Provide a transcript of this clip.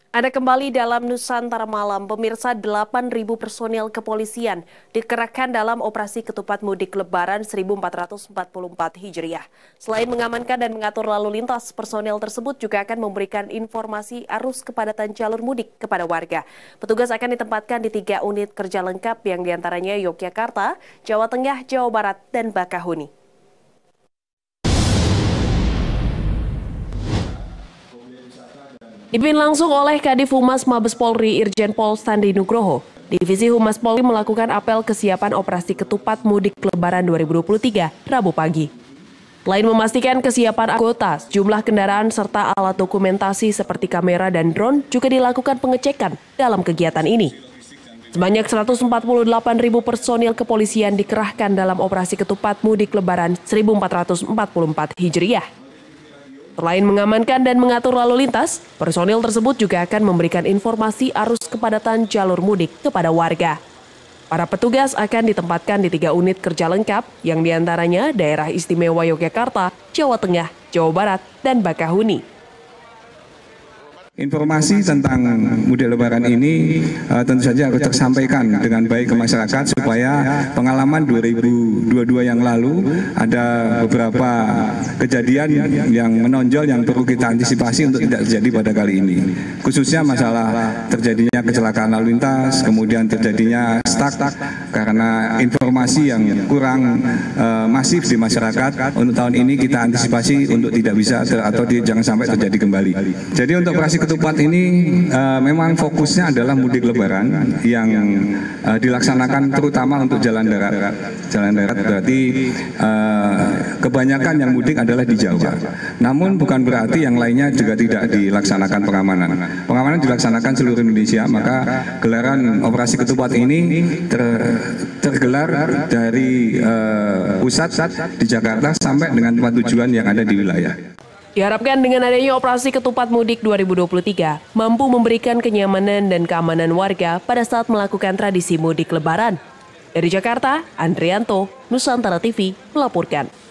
Anda kembali dalam Nusantara Malam, pemirsa 8.000 personel kepolisian dikerahkan dalam operasi ketupat mudik Lebaran 1444 Hijriah. Selain mengamankan dan mengatur lalu lintas, personel tersebut juga akan memberikan informasi arus kepadatan jalur mudik kepada warga. Petugas akan ditempatkan di 3 unit kerja lengkap yang diantaranya Yogyakarta, Jawa Tengah, Jawa Barat, dan Bakahuni. Dipimpin langsung oleh Kadif Humas Mabes Polri Irjen Pol Sandi Nugroho. Divisi Humas Polri melakukan apel kesiapan operasi ketupat mudik Lebaran 2023 Rabu pagi. Selain memastikan kesiapan anggota, jumlah kendaraan serta alat dokumentasi seperti kamera dan drone juga dilakukan pengecekan dalam kegiatan ini. Sebanyak 148.000 personil kepolisian dikerahkan dalam operasi ketupat mudik Lebaran 1444 Hijriah. Selain mengamankan dan mengatur lalu lintas, personil tersebut juga akan memberikan informasi arus kepadatan jalur mudik kepada warga. Para petugas akan ditempatkan di 3 unit kerja lengkap, yang diantaranya Daerah Istimewa Yogyakarta, Jawa Tengah, Jawa Barat, dan Bakahuni. Informasi tentang mudik Lebaran ini tentu saja harus tersampaikan dengan baik ke masyarakat supaya pengalaman 2022 yang lalu ada beberapa kejadian yang menonjol yang perlu kita antisipasi untuk tidak terjadi pada kali ini. Khususnya masalah terjadinya kecelakaan lalu lintas, kemudian terjadinya stuck karena informasi yang kurang masif di masyarakat. Untuk tahun ini kita antisipasi untuk tidak bisa atau jangan sampai terjadi kembali. Jadi untuk operasi ketupat ini memang fokusnya adalah mudik Lebaran yang dilaksanakan terutama untuk jalan darat. Jalan darat berarti kebanyakan yang mudik adalah di Jawa. Namun bukan berarti yang lainnya juga tidak dilaksanakan pengamanan. Pengamanan dilaksanakan seluruh Indonesia, maka gelaran operasi ketupat ini tergelar dari pusat di Jakarta sampai dengan tempat tujuan yang ada di wilayah. Diharapkan dengan adanya operasi ketupat mudik 2023 mampu memberikan kenyamanan dan keamanan warga pada saat melakukan tradisi mudik Lebaran. Dari Jakarta, Andrianto, Nusantara TV melaporkan.